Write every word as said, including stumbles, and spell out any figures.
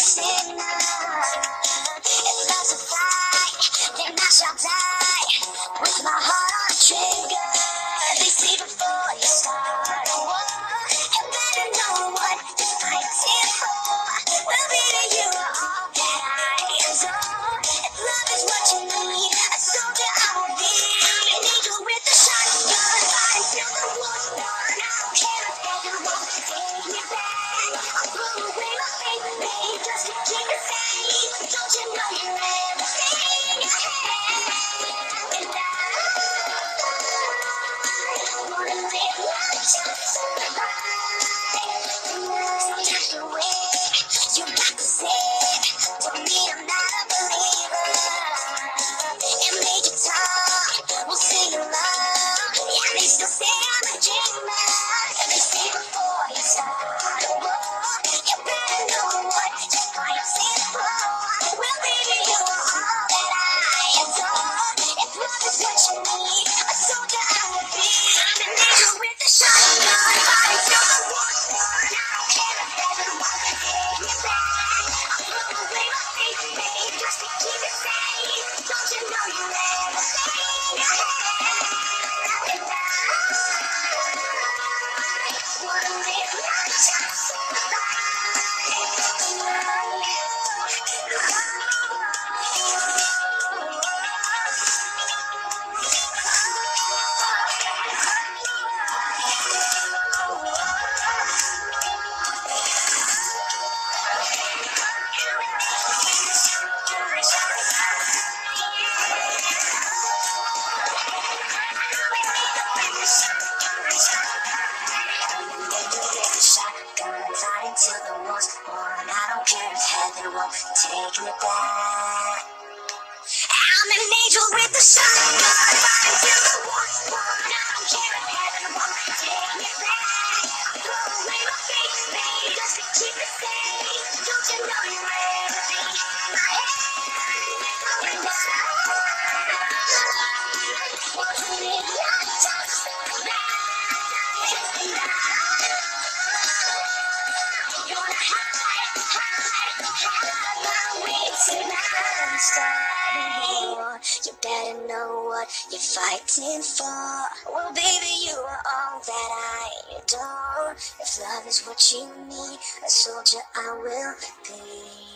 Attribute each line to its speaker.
Speaker 1: signal. If love's a fight, then I shall die with my heart on the trigger. They say before you start a war, you better know what you're fighting for. Well, baby, you are all that I adore. If love is what you need, a soldier I will be. I'm an angel with a shotgun, fighting till the war's won. I don't care if heaven won't take me back. I'll throw away my faith, babe, just to keep it safe. Don't you know you're everything I have? And I wanna live life just so right. Sometimes the way you got to say to me I'm not a believer. And Major Tom will sing along. Yeah, they still say I'm a dreamer. And they say before you start a war, you better know what you're fighting for. Well, baby, you are all that I adore. If love is what you need, a soldier I will be. I'm an angel with a shotgun, fighting till the war's won. I don't care if heaven won't take me back. I'll throw away my faith, babe, just to keep it safe. Don't you know you're everything I have? And I wanna live life just so right. Shotgun fighting till the war's won. I don't care if heaven won't take me back. I'm an angel with a shotgun fighting till the war's won. I don't care if heaven won't take me back. I'll throw away my faith, babe, just to keep it safe. Don't you know you're everything I have? And I want to live life just so right. And I gonna hide, hide, hide my way tonight. I'm starting a war. You better know what you're fighting for. Well, baby, you are all that I adore. If love is what you need, a soldier I will be.